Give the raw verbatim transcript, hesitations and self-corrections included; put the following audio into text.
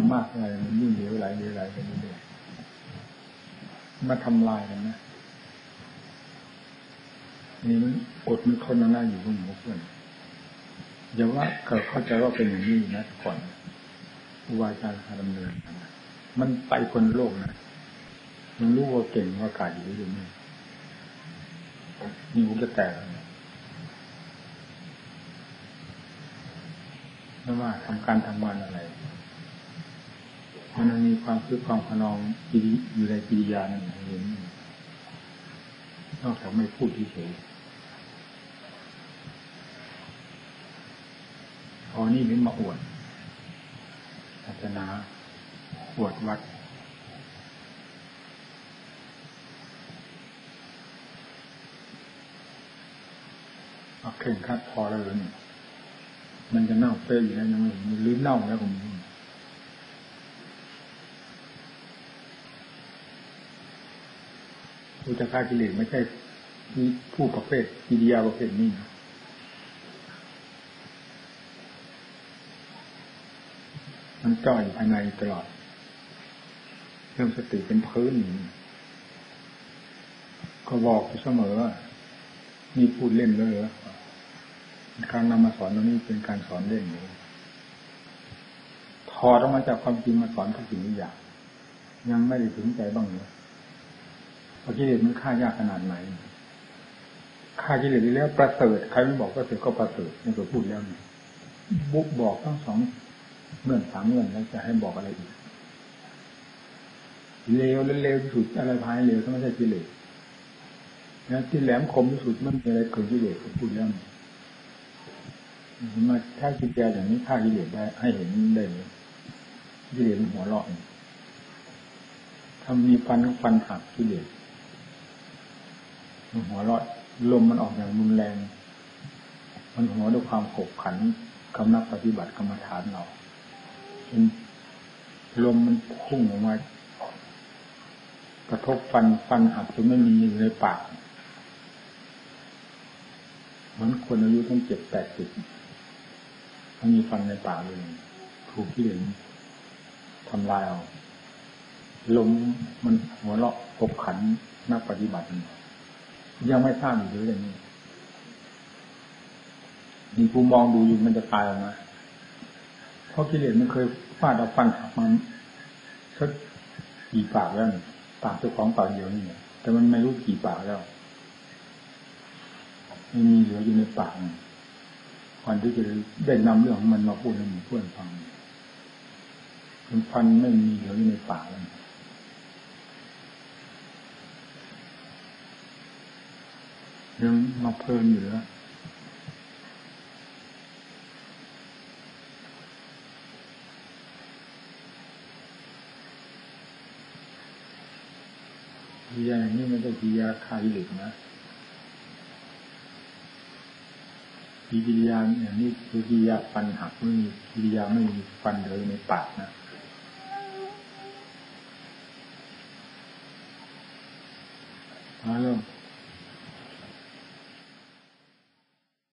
มากอะไรมันยิ่งเหลวไหลเหลวไหลไปเรื่อยๆมาทำลายกันนะนี่มันอดมันทนมันน่าอยู่กับหมู่เพื่อนอย่าว่าเกิดเข้าใจว่าเป็นอย่างนี้นะก่อนอุบายการดำเนินมันไปคนโลกนะมันรู้ว่าเก่งว่ากาจอยู่อยู่นี่นิ้วจะแตกไม่ว่าทำการทำงานอะไรมันมีความคิดความขนองอยู่ในกิริยานั่นเองนอกจากไม่พูดเฉยพอนี่นี่มาอวดศาสนาอวดวัดเอาเข่งคัดพอแล้วเนี่ยมันจะเน่าเฟ้ยอยู่แล้วยังไม่มันลื้อเน่าแล้วผมผู้จะฆ่ากิเลสไม่ใช่ผู้ประเภทกิริยาประเภทนี้นะมันจ่อยภายในตลอดเรื่องสติเป็นพื้นก็บอกอยู่เสมอว่ามีพูดเล่นเลยเหรอการนำมาสอนตรงนี้เป็นการสอนเล่นอยู่ถอดออกมาจากความจริงมาสอนทุกสิ่งทุกอย่างยังไม่ได้ถึงใจบ้างเลยเพราะกิเลสมันฆ่ายากขนาดไหนฆ่ากิเลสแล้วประเสริฐใครไม่บอกประเสริฐก็ประเสริฐนี่ก็พูดแล้วนี่บุกบอกทั้งสองเมื่อนสามเมื่อนแล้วจะให้บอกอะไรอีกเลวและเลวที่สุดอะไรภายเลวถ้าไม่ใช่กิเลสแล้วที่แหลมคมที่สุดมันเป็นอะไรเกิดกิเลสก็พูดแล้วมาถ้าคิดแก่อย่างนี้ฆ่ากิเลสได้ให้เห็นได้เลยกิเลสมันหัวเราะถ้ามีฟันก็ฟันหักกิเลสมันหัวเราะลมมันออกอย่างรุนแรงมันหัวด้วยความขบขันกำลังปฏิบัติกรรมฐานเราลมมันพุ่งออกมากระทบฟันฟันหักจนไม่มีอยู่ในปากเหมือนคนอายุตั้งเจ็ดแปดสิบมันมีฟันในปากเลยถูกที่เห็นทำลายเอาลมมันหัวเราะขบขันนักปฏิบัติยังไม่ทราบอยู่เลยนี่มีผู้มองดูอยู่มันจะตายออกมาเพราะกิเลสมันเคยฟาดเอาฟันหักมันสักกี่ปากแล้วปากเจ้าของปากเดียวนี่แต่มันไม่รู้กี่ปากแล้วไม่มีเหลืออยู่ในปากก่อนที่จะได้นำเรื่องของมันมาพูดให้หมู่เพื่อนฟังมันฟันไม่มีเหลืออยู่ในปากแล้วยังมาเพลินอยู่แล้วกิริยาอย่างนี้ไม่ได้กิริยาคากิเลสนะกิริยาอย่างนี้คือกิริยาฟันหักไม่มีกิริยาไม่มีฟันเลยในปากนะมาเริ่ม